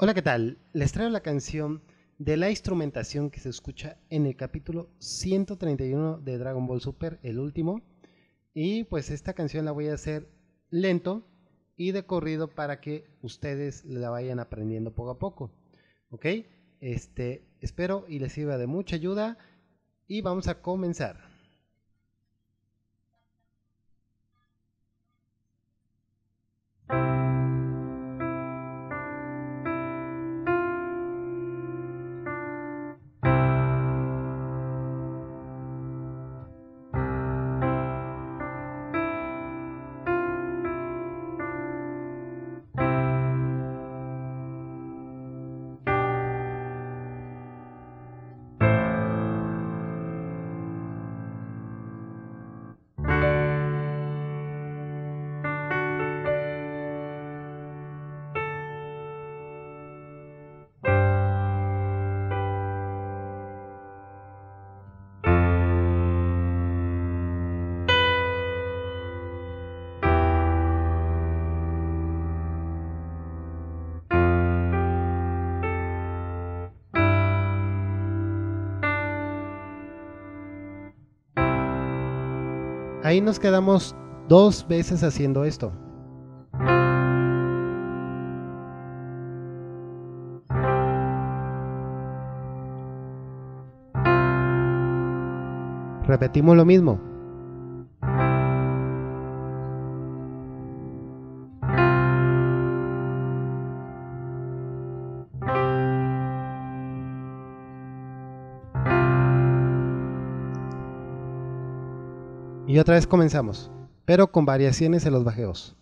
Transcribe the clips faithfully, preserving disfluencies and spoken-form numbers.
Hola, ¿qué tal? Les traigo la canción de la instrumentación que se escucha en el capítulo ciento treinta y uno de Dragon Ball Super, el último. Y pues esta canción la voy a hacer lento y de corrido para que ustedes la vayan aprendiendo poco a poco. ¿Ok? Este, espero y les sirva de mucha ayuda y vamos a comenzar. Ahí nos quedamos dos veces haciendo esto. Repetimos lo mismo. Y otra vez comenzamos, pero con variaciones en los bajeos.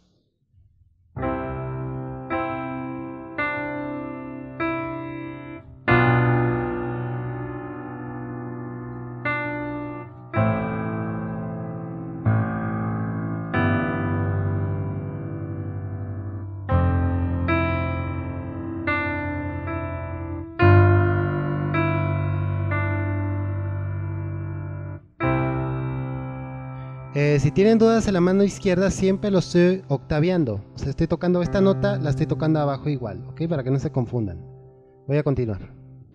Eh, si tienen dudas en la mano izquierda, siempre lo estoy octaviando. O sea, estoy tocando esta nota, la estoy tocando abajo igual, ¿ok? Para que no se confundan. Voy a continuar.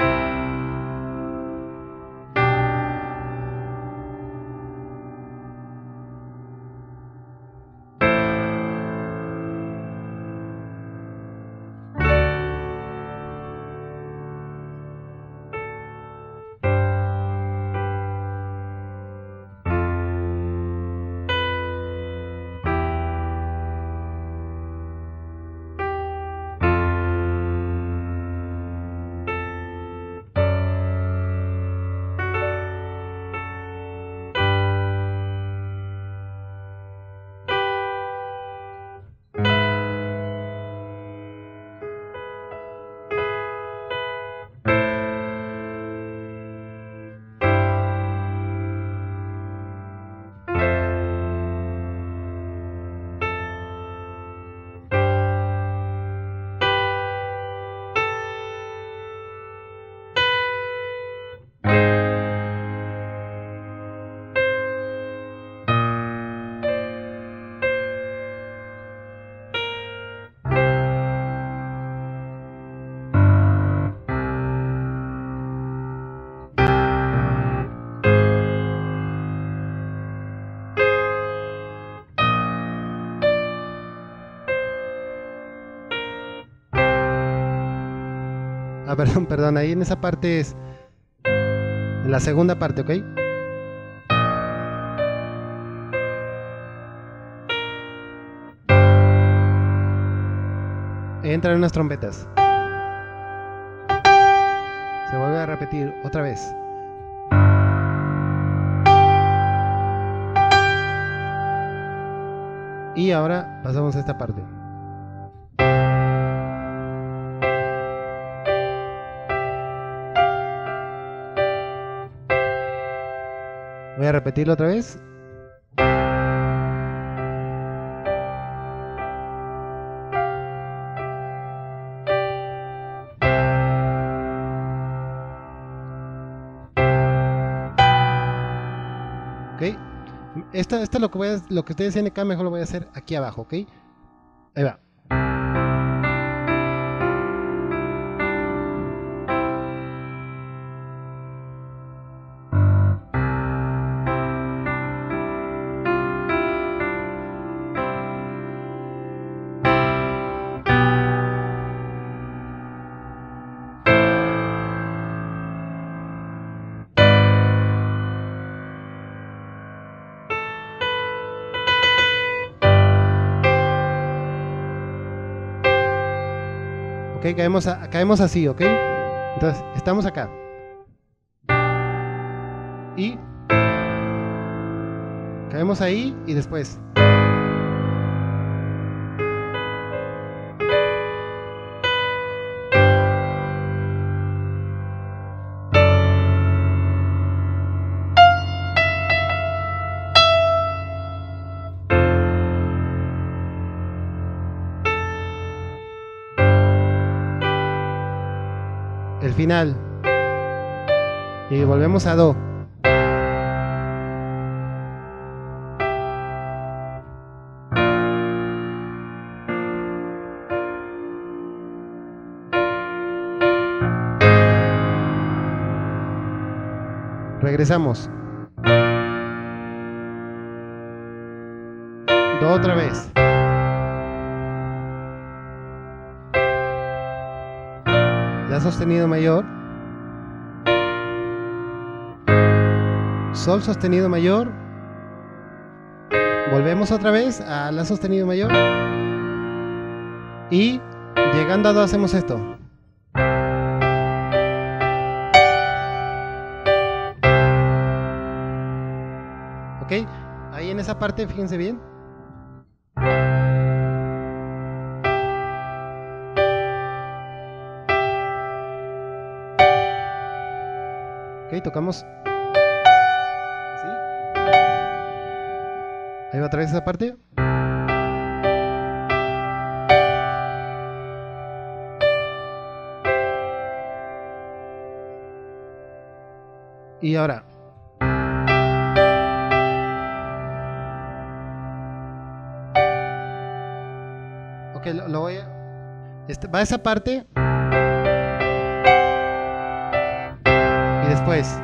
Ah, perdón, perdón, ahí en esa parte es en la segunda parte, ¿ok? Entran unas trompetas. Se vuelve a repetir otra vez. Y ahora pasamos a esta parte. Voy a repetirlo otra vez. Ok. Esto, esto es lo que voy a, lo que ustedes tienen acá, mejor lo voy a hacer aquí abajo, ¿ok? Ahí va. Ok, caemos, a, caemos así, ok. Entonces, estamos acá. Y caemos ahí y después. El final. Y volvemos a do. Regresamos. Do otra vez. La sostenido mayor. Sol sostenido mayor. Volvemos otra vez a la sostenido mayor. Y llegando a do hacemos esto. Ok, ahí en esa parte fíjense bien. Ok, tocamos así. Ahí va otra vez esa parte. Y ahora. Ok, lo, lo voy a... Este, va esa parte. Y después.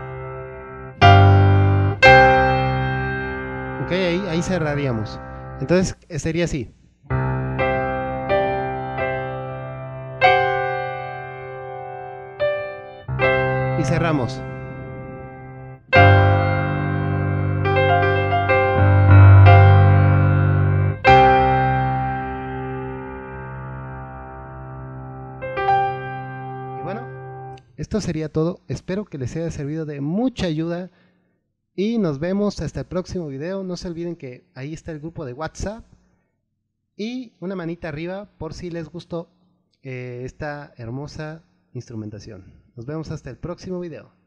Ok, ahí, ahí cerraríamos. Entonces sería así. Y cerramos. Y bueno, esto sería todo. Espero que les haya servido de mucha ayuda. Y nos vemos hasta el próximo video. No se olviden que ahí está el grupo de WhatsApp. Y una manita arriba por si les gustó eh, esta hermosa instrumentación. Nos vemos hasta el próximo video.